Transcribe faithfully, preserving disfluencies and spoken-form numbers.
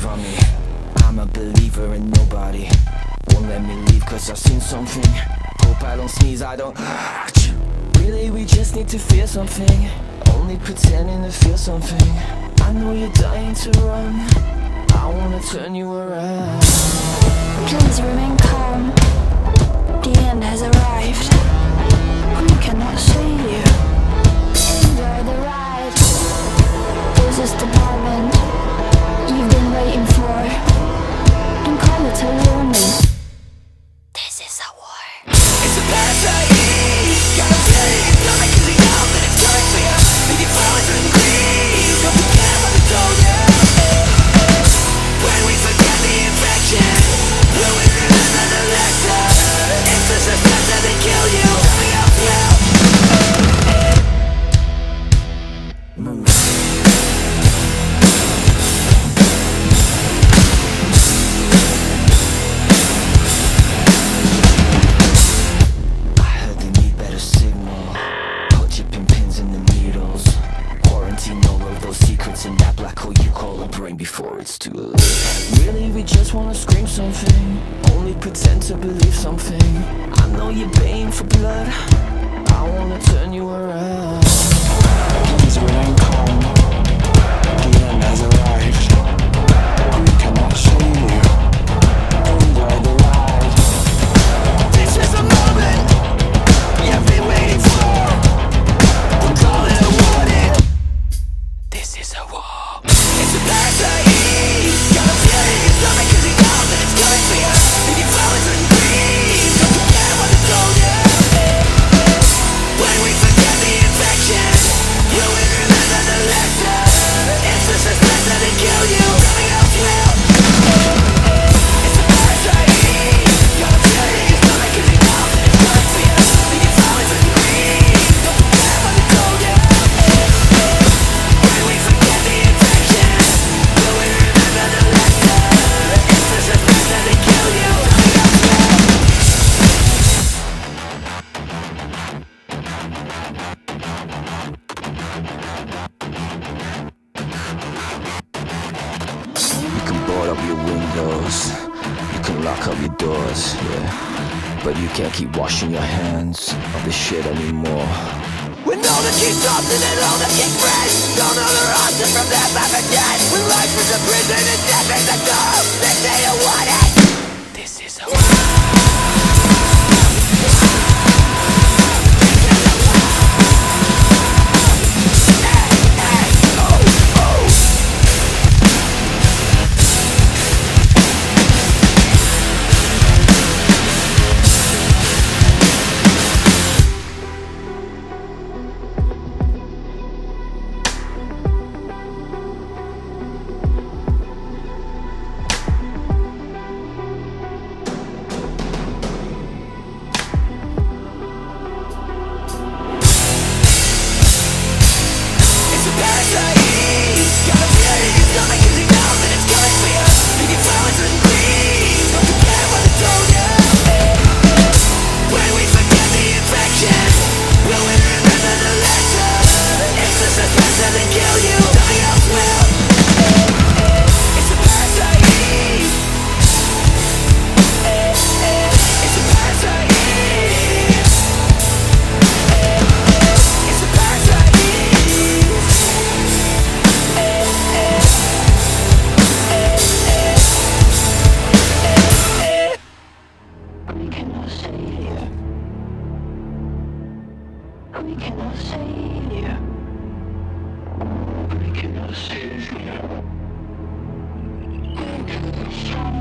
believe on me. I'm a believer in nobody. Won't let me leave cause I've seen something. Hope I don't sneeze, I don't. Really, we just need to feel something. Only pretending to feel something. I know you're dying to run. I wanna turn you around. Please remain calm. The end has arrived. We cannot save you. Enjoy the ride. This is the moment you've been waiting for. Don't call it alone. This is a war. It's a parasite. Gotta feel it in your stomach cause you know that it's coming for you. Make it flowers and green. Don't forget what I told you. When we forget the infection, will we remember the lesson? It's the suspense that they kill you. Coming out now. Move. In that black hole you call a brain before it's too late. Really, we just wanna scream something. Only pretend to believe something. I know you're baying for blood. I wanna turn you around. Please remain calm. The end has arrived. We cannot save you. Enjoy the ride. This is the moment you've been waiting for. We'll call it a warning. This is a war. It's a parasite. Gotta feel it in your stomach cause you know that it's coming for you. Make it flowers and green. Don't forget what I told you. When we forget the infection, will we remember the lesson? It's the suspense that they kill you. Coming out well. It's a parasite. Gotta feel it in your stomach cause you know that it's coming for you. Make it flowers and green. Don't forget what I told you. When we forget the infection, will we remember the lesson? It's the suspense that they kill you. Coming out well. You can board up your windows, you can lock up your doors, yeah. But you can't keep washing your hands of this shit anymore. When all the king's often and all the king friends, don't know their option from that back again. When life is a prison and death is a door, they say you want it. This is a save you. We cannot save you.